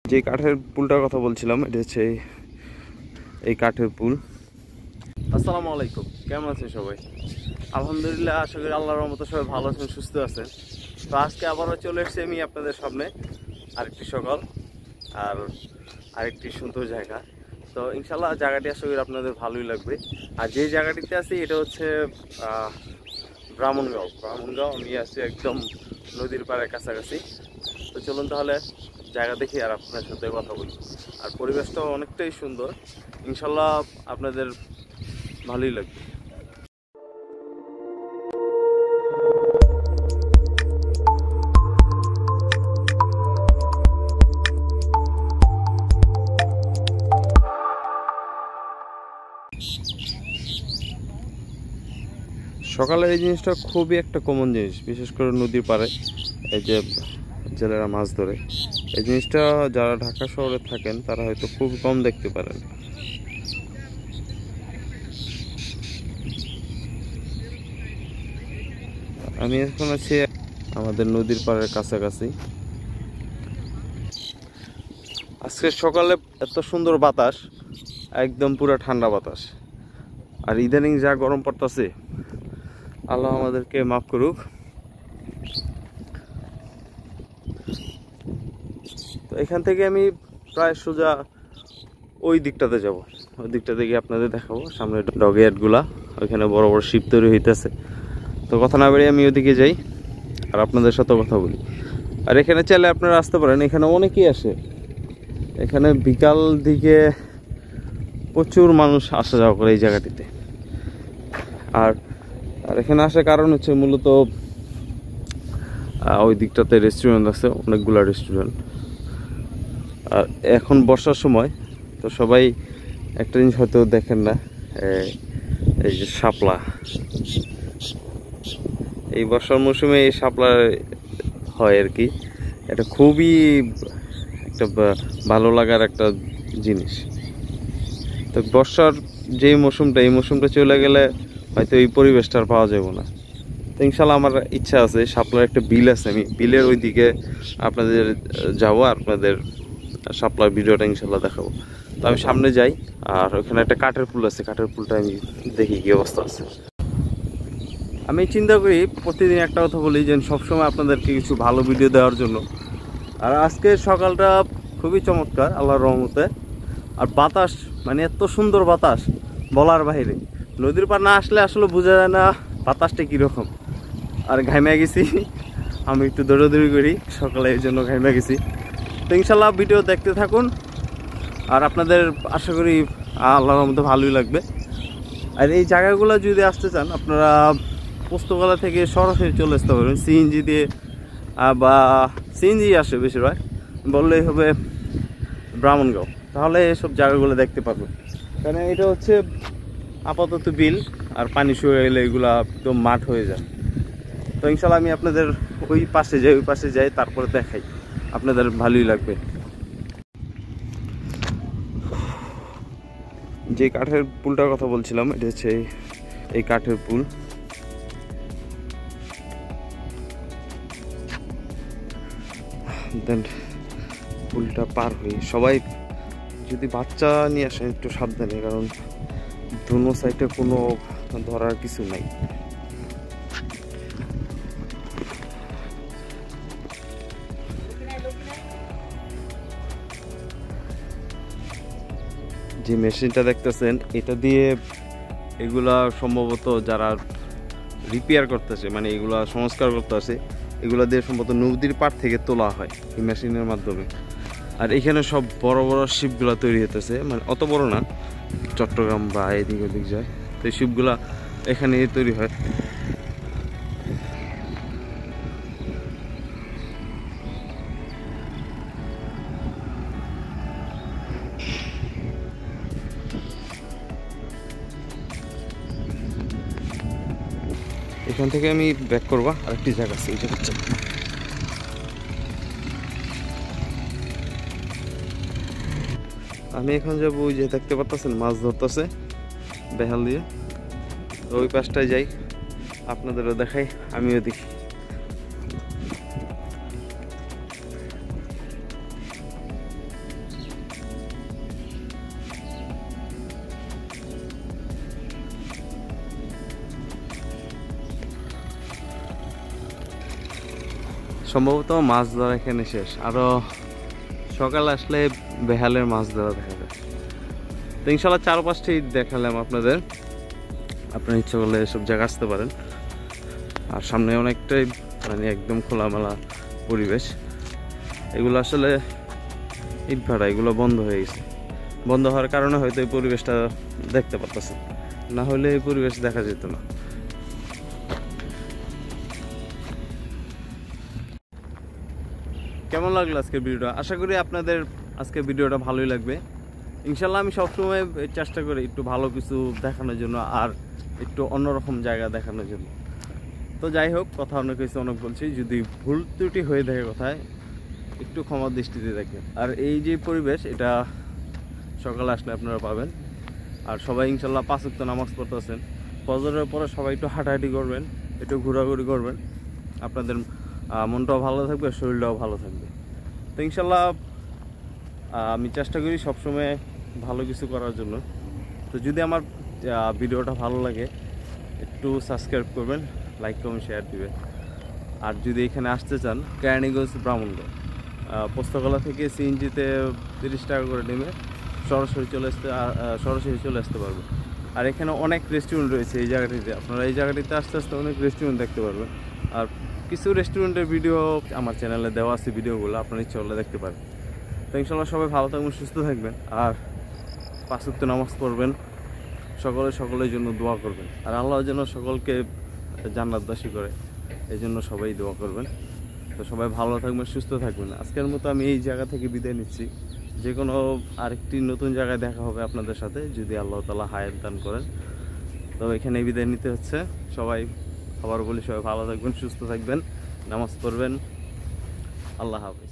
যে কাঠের পুলটার কথা বলছিলাম এটা হচ্ছে এই কাঠের পুল। আসসালামু আলাইকুম, কেমন আছেন সবাই? আলহামদুলিল্লাহ, আশা করি আল্লাহর রহমতে সবাই ভালো আছেন, সুস্থ আছেন। তো আজকে আবারও চলে এসেছি আমি আপনাদের সামনে আরেকটি সকাল আর আরেকটি সুন্দর জায়গা। তো ইনশাল্লাহ জায়গাটি আশা করি আপনাদের ভালোই লাগবে। আর যে জায়গাটিতে আছি এটা হচ্ছে ব্রাহ্মণগাঁও। আমি আছি একদম নদীর পাড়ের কাছাকাছি। তো চলুন তাহলে জায়গা দেখি আর আপনার সাথে কথা বলি। আর পরিবেশটাও অনেকটাই সুন্দর, ইনশাল্লাহ আপনাদের ভালোই লাগবে। সকালে এই জিনিসটা খুবই একটা কমন জিনিস, বিশেষ করে নদীর পাড়ে এই যে জেলেরা মাছ ধরে, এই জিনিসটা যারা ঢাকা শহরে থাকেন তারা হয়তো খুব কম দেখতে পারেন। আমি এখন আছি আমাদের নদীর পাড়ের কাছাকাছি। আজকে সকালে এত সুন্দর বাতাস, একদম পুরো ঠান্ডা বাতাস। আর ইদানিং যা গরম পড়তেছে, আল্লাহ আমাদেরকে মাফ করুক। তো এখান থেকে আমি প্রায় সোজা ওই দিকটাতে যাব, ওই দিকটাতে গিয়ে আপনাদের দেখাবো সামনে ডগয়ার্ডগুলা, ওইখানে বড় বড় শিপ তৈরি হইতেছে। তো কথা না বেরিয়ে আমি ওইদিকে যাই আর আপনাদের সাথে কথা বলি। আর এখানে চাইলে আপনারা আসতে পারেন, এখানে অনেকেই আসে। এখানে বিকাল দিকে প্রচুর মানুষ আসা যাওয়া করে এই জায়গাটিতে। আর আর এখানে আসার কারণ হচ্ছে মূলত ওই দিকটাতে রেস্টুরেন্ট আছে, অনেকগুলো রেস্টুরেন্ট। আর এখন বর্ষার সময়, তো সবাই একটা জিনিস হয়তো দেখেন না, এই যে শাপলা, এই বর্ষার মৌসুমে এই শাপলা হয় আর কি। এটা খুবই একটা ভালো লাগার একটা জিনিস। তো বর্ষার যে মৌসুমটা, এই মৌসুমটা চলে গেলে হয়তো এই পরিবেশটা আর পাওয়া যাবে না। তো ইনশাল্লাহ আমার ইচ্ছা আছে, শাপলার একটা বিল আছে, আমি বিলের ওই দিকে আপনাদের যাবো, আপনাদের শাপলার ভিডিওটা ইনশাল্লাহ দেখাবো। তো আমি সামনে যাই, আর ওখানে একটা কাঠের পুল আছে, কাঠের পুলটা আমি দেখি কি অবস্থা আছে। আমি চিন্তা করি প্রতিদিন একটা কথা বলি যে সবসময় আপনাদেরকে কিছু ভালো ভিডিও দেওয়ার জন্য। আর আজকের সকালটা খুবই চমৎকার আল্লাহর রহমতে। আর বাতাস, মানে এত সুন্দর বাতাস বলার বাইরে। নদীর পার না আসলে আসলে বোঝা যায় না বাতাসটা কীরকম। আর ঘাইমা গেছি, আমি একটু দৌড়াদৌড়ি করি সকালে, এই জন্য ঘাইমা গেছি। তো ইনশাল্লাহ ভিডিও দেখতে থাকুন, আর আপনাদের আশা করি আল্লাহর মধ্যে ভালোই লাগবে। আর এই জায়গাগুলো যদি আসতে চান আপনারা পোস্তগোলা থেকে সরাসরি চলে আসতে পারবেন সিএনজি দিয়ে, বা সিএনজি আসে বেশিরভাগ, বললেই হবে ব্রাহ্মণগাঁও, তাহলে এসব জায়গাগুলো দেখতে পারবেন। কারণ এটা হচ্ছে আপাতত বিল, আর পানি শুয়ে গেলে এগুলো একদম মাঠ হয়ে যায়। তো ইনশাল্লাহ আমি আপনাদের ওই পাশে যাই তারপরে দেখাই, আপনাদের ভালোই লাগবে। যে কাঠের পুলটার কথা বলছিলাম এটা হচ্ছে এই কাঠের পুল। দেন পুলটা পার হয়ে সবাই যদি বাচ্চা নিয়ে আসেন একটু সাবধানে, কারণ দুনো সাইডে কোনো ধরার কিছু নাই। যে মেশিনটা দেখতেছেন, এটা দিয়ে এগুলা সম্ভবত যারা রিপেয়ার করতেছে, মানে এগুলা সংস্কার করতেছে, এগুলা দিয়ে সম্ভবত নদীর পাড় থেকে তোলা হয় এই মেশিনের মাধ্যমে। আর এখানে সব বড় বড় শিপগুলা তৈরি হতেছে, মানে অত বড় না, চট্টগ্রাম বা এদিক ওদিক যায়, তো এই শিপগুলা এখানে তৈরি হয়। এখান থেকে আমি ব্যাক করবো, আরেকটি জায়গা আছে, এই জায়গা আমি এখন যাবো। ওই যে দেখতে পাচ্ছেন মাছ ধরতেছে বেহাল দিয়ে, তো ওই পাশটায় যাই, আপনাদেরও দেখাই, আমিও দেখি। সম্ভবত মাছ ধরা এখানে শেষ, আরও সকালে আসলে বেহালের মাছ ধরা দেখা যায়। তো ইনশাল্লাহ 4-5টি দেখালাম আপনাদের, আপনার ইচ্ছা করলে এসব জায়গা আসতে পারেন। আর সামনে অনেকটাই মানে একদম খোলামেলা পরিবেশ। এগুলো আসলে ইট ভাড়া, এগুলো বন্ধ হয়ে গেছে। বন্ধ হওয়ার কারণে হয়তো এই পরিবেশটা দেখতে পারতেছে, না হলে এই পরিবেশ দেখা যেত না। কেমন লাগলো আজকের ভিডিওটা? আশা করি আপনাদের আজকের ভিডিওটা ভালোই লাগবে। ইনশাল্লাহ আমি সবসময় চেষ্টা করি একটু ভালো কিছু দেখানোর জন্য, আর একটু অন্যরকম জায়গা দেখানোর জন্য। তো যাই হোক, কথা অনেক কিছু অনেক বলছি, যদি ভুল ত্রুটি হয়ে থাকে কথায় একটু ক্ষমা দৃষ্টিতে দেখবেন। আর এই যে পরিবেশ, এটা সকালে আসলে আপনারা পাবেন। আর সবাই ইনশাল্লাহ 5 ওয়াক্ত নামাজ পড়তেছেন, ফজরের পরে সবাই একটু হাঁটাহাঁটি করবেন, একটু ঘোরাঘুরি করবেন, আপনাদের মনটাও ভালো থাকবে, শরীরটাও ভালো থাকবে। তো ইনশাল্লাহ আমি চেষ্টা করি সবসময় ভালো কিছু করার জন্য। তো যদি আমার ভিডিওটা ভালো লাগে একটু সাবস্ক্রাইব করবেন, লাইক কমেন্ট শেয়ার দিবেন। আর যদি এখানে আসতে চান, কেরানীগঞ্জ ব্রাহ্মণগড় পোস্তকলা থেকে সিএনজিতে 30 টাকা করে নেমে সরাসরি চলে আসতে পারবেন। আর এখানে অনেক রেস্টুরেন্ট রয়েছে এই জায়গাটিতে, আপনারা এই জায়গাটিতে আস্তে আস্তে অনেক রেস্টুরেন্ট দেখতে পারবেন। আর কিছু রেস্টুরেন্টের ভিডিও আমার চ্যানেলে দেওয়া আছে, ভিডিওগুলো আপনার ইচ্ছা হলে দেখতে পারেন। তো ইনশাল্লাহ সবাই ভালো থাকবেন, সুস্থ থাকবেন, আর 5 ওয়াক্ত নামাজ পড়বেন, সকলের জন্য দোয়া করবেন। আর আল্লাহ যেন সকলকে জান্নাতবাসী করে, এই জন্য সবাই দোয়া করবেন। তো সবাই ভালো থাকবেন, সুস্থ থাকবেন। আজকের মতো আমি এই জায়গা থেকে বিদায় নিচ্ছি। যে কোনো আরেকটি নতুন জায়গায় দেখা হবে আপনাদের সাথে, যদি আল্লাহ তাআলা হায়াত দান করেন। তো এখানে বিদায় নিতে হচ্ছে। সবাই আবার বলি, সবাই ভালো থাকবেন, সুস্থ থাকবেন, নামাজ পড়বেন। আল্লাহ হাফেজ।